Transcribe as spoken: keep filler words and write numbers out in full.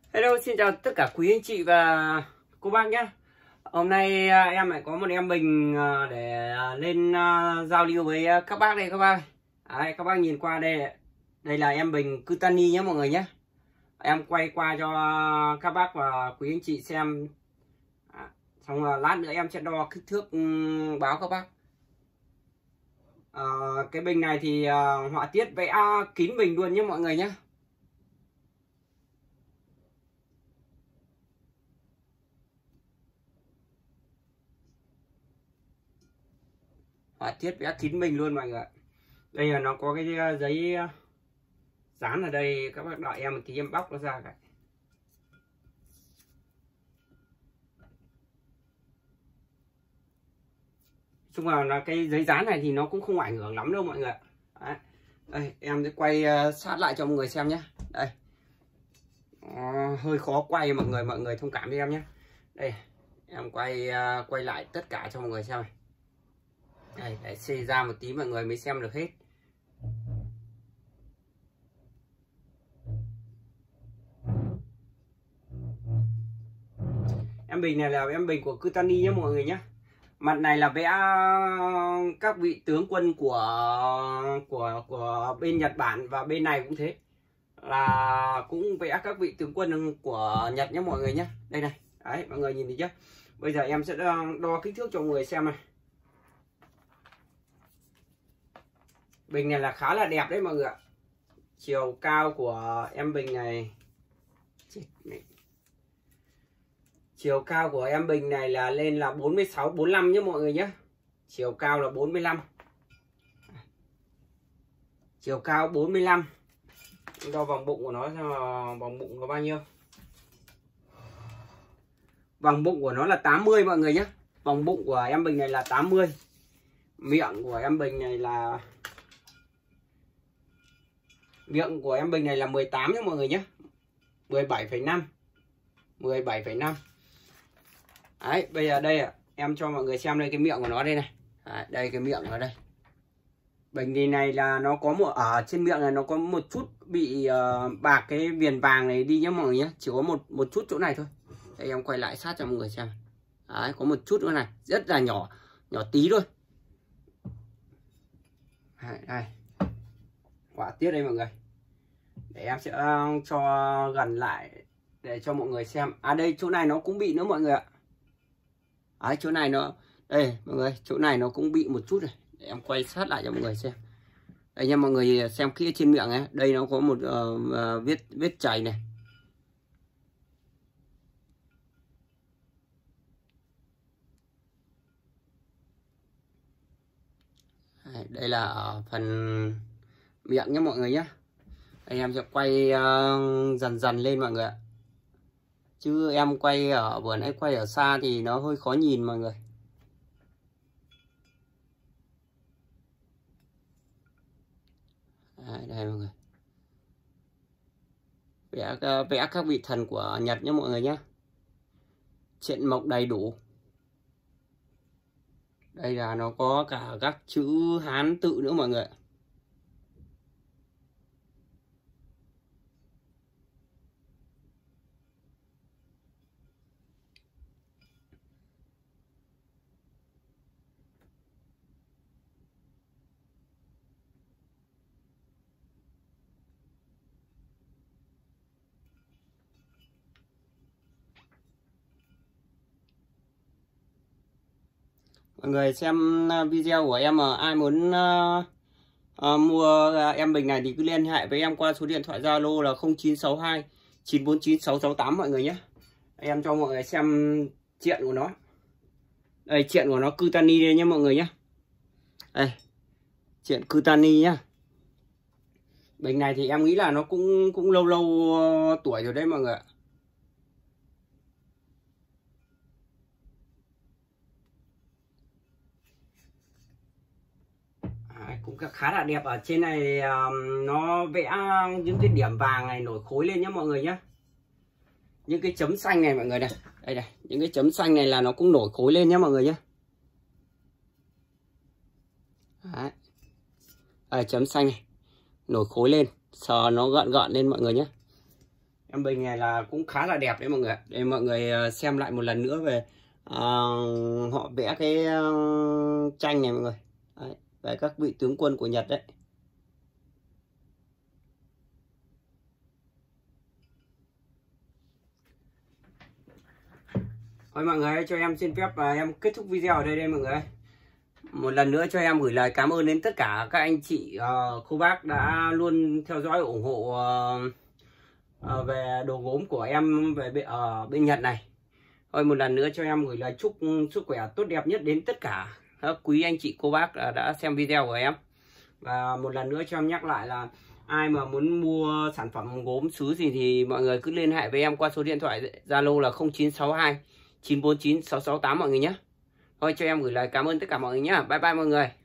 Hello, xin chào tất cả quý anh chị và cô bác nhé. Hôm nay à, em lại có một em bình à, để à, lên à, giao lưu với à, các bác đây các bác. Đấy, các bác nhìn qua đây, đây là em bình Cutani nhé mọi người nhé. Em quay qua cho các bác và quý anh chị xem. À, xong là lát nữa em sẽ đo kích thước um, báo các bác. À, cái bình này thì à, họa tiết vẽ kín bình luôn nhé mọi người nhé. Họa tiết vẽ kín bình luôn mọi người. Đây là nó có cái giấy dán ở đây, các bác đợi em một tí em bóc nó ra cái. Chung là, là cái giấy dán này thì nó cũng không ảnh hưởng lắm đâu mọi người. Đấy. Đây em sẽ quay sát lại cho mọi người xem nhé. Đây à, hơi khó quay mọi người, mọi người thông cảm với em nhé. Đây em quay quay lại tất cả cho mọi người xem này. Đây, để xê ra một tí mọi người mới xem được hết. Em bình này là em bình của Cutani nhé mọi người nhé. Mặt này là vẽ các vị tướng quân của của của bên Nhật Bản, và bên này cũng thế, là cũng vẽ các vị tướng quân của Nhật nhé mọi người nhé. Đây này, đấy mọi người nhìn thấy chưa? Bây giờ em sẽ đo, đo kích thước cho mọi người xem này. Bình này là khá là đẹp đấy mọi người ạ. Chiều cao của em bình này, chiều cao của em bình này là lên là bốn mươi sáu bốn mươi lăm nhé mọi người nhé. Chiều cao là bốn mươi lăm. Chiều cao bốn mươi lăm. Đo vòng bụng của nó xem là vòng bụng có bao nhiêu. Vòng bụng của nó là tám mươi mọi người nhé. Vòng bụng của em bình này là tám mươi. Miệng của em bình này là Miệng của em bình này là mười tám nhé mọi người nhé. mười bảy phẩy năm. mười bảy phẩy năm. Đấy, bây giờ đây ạ, em cho mọi người xem đây cái miệng của nó đây này. Đấy, đây cái miệng của nó đây. Bình thì này là nó có một ở trên miệng này nó có một chút bị uh, bạc cái viền vàng này đi nhé mọi người nhé, chỉ có một một chút chỗ này thôi. Đây em quay lại sát cho mọi người xem. Đấy, có một chút chỗ này, rất là nhỏ, nhỏ tí thôi. Đây, đây. Họa tiết đây mọi người. Để em sẽ uh, cho gần lại để cho mọi người xem. À đây chỗ này nó cũng bị nữa mọi người ạ. Đấy, chỗ này nó đây mọi người, chỗ này nó cũng bị một chút này. Để em quay sát lại cho mọi người xem. Đây nha mọi người xem kỹ trên miệng ấy, đây nó có một uh, uh, vết vết chảy này. Đây, đây là ở phần miệng nhé mọi người nhé. Đây em sẽ quay uh, dần dần lên mọi người ạ. Chứ em quay ở vừa nãy quay ở xa thì nó hơi khó nhìn mọi người. Đây, đây mọi người. Vẽ, vẽ các vị thần của Nhật nhé mọi người nhé. Triện mộc đầy đủ. Đây là nó có cả các chữ Hán tự nữa mọi người. Mọi người xem video của em mà ai muốn uh, uh, mua em bình này thì cứ liên hệ với em qua số điện thoại Zalo là không chín sáu hai chín bốn chín sáu sáu tám mọi người nhé. Em cho mọi người xem triện của nó. Đây triện của nó Cutani đây nhé mọi người nhé. Đây triện Cutani nhá. Bình này thì em nghĩ là nó cũng cũng lâu lâu uh, tuổi rồi đấy mọi người ạ. Cũng khá là đẹp. Ở trên này um, nó vẽ những cái điểm vàng này nổi khối lên nhé mọi người nhé. Những cái chấm xanh này mọi người này. Đây này, những cái chấm xanh này là nó cũng nổi khối lên nhé mọi người nhé. Đấy. Đây, chấm xanh này nổi khối lên, sờ nó gợn gợn lên mọi người nhé. Em bình này là cũng khá là đẹp đấy mọi người. Để mọi người xem lại một lần nữa về uh, họ vẽ cái uh, tranh này mọi người. Đấy, về các vị tướng quân của Nhật đấy. Thôi mọi người, cho em xin phép và em kết thúc video ở đây đây mọi người. Một lần nữa cho em gửi lời cảm ơn đến tất cả các anh chị uh, cô bác đã luôn theo dõi ủng hộ uh, uh, về đồ gốm của em về ở uh, bên Nhật này. Thôi một lần nữa cho em gửi lời chúc sức khỏe tốt đẹp nhất đến tất cả các quý anh chị cô bác uh, đã xem video của em. Và một lần nữa cho em nhắc lại là ai mà muốn mua sản phẩm gốm sứ gì thì mọi người cứ liên hệ với em qua số điện thoại Zalo là không chín sáu hai chín bốn chín sáu sáu tám mọi người nhé. Thôi cho em gửi lời cảm ơn tất cả mọi người nhé. Bye bye mọi người.